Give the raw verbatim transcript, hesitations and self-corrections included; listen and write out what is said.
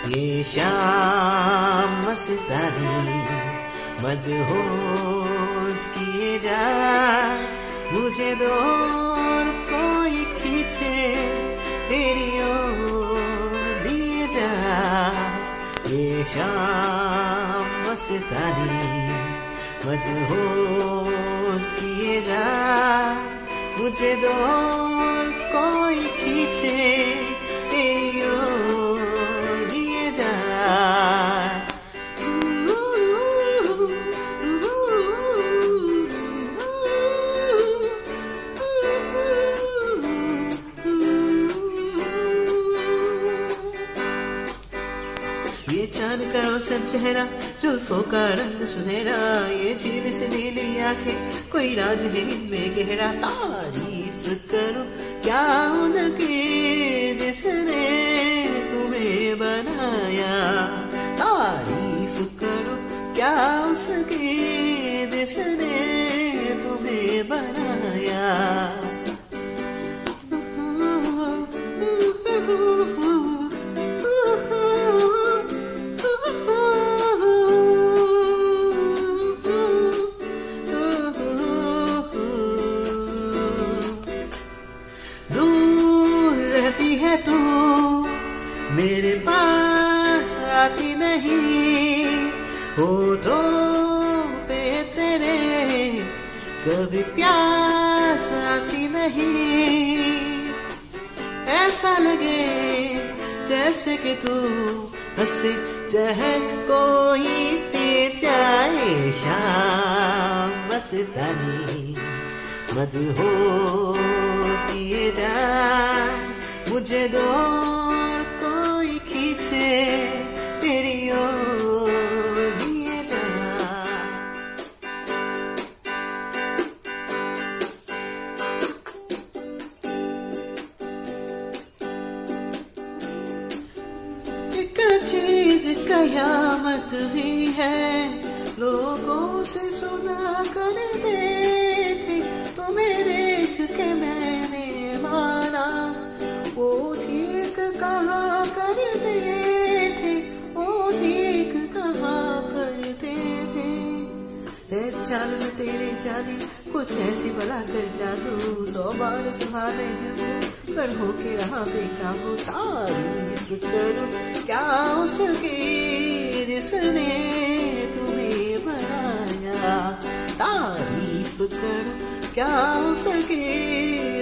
ये शाम मस्तानी मदहोश किए जा, मुझे दूर कोई खींचे तेरी ओर लिए जा। ये शाम मस्तानी मदहोश किए जा, मुझे दूर कोई खींचे तेरी ओर लिए जा। ये चांद का रोशन चेहरा, जुल्फों का रंग सुनहरा, ये झील से नीली आंखें, कोई राज है इनमें गहरा। तारीफ करो क्या उनकी जिसने तुम्हें बनाया, तारीफ करो क्या उसकी जिसने तुम्हें बनाया। है तू मेरे पास आती नहीं, होठों पे तेरे कभी प्यास आती नहीं। ऐसा लगे जैसे कि तू हंसे चाहे कोई पी जाए। शाम मस्तानी मदहोश किए जा, मुझे दूर कोई खींचे तेरी ओर लिए जा। एक चीज कयामत भी है, लोगों से सुना करते थे, तुम्हें देख के मैंने माना वो ठीक कहा करते थे, वो ठीक कहा करते थे। है चाल में तेरे जाने कुछ ऐसी बला कर जादू, सौ बार संभाले दिल पर हो के रहा बेकाबू। तारीफ करो क्या उसकी जिसने तुम्हें बनाया, तारीफ करो क्या उसकी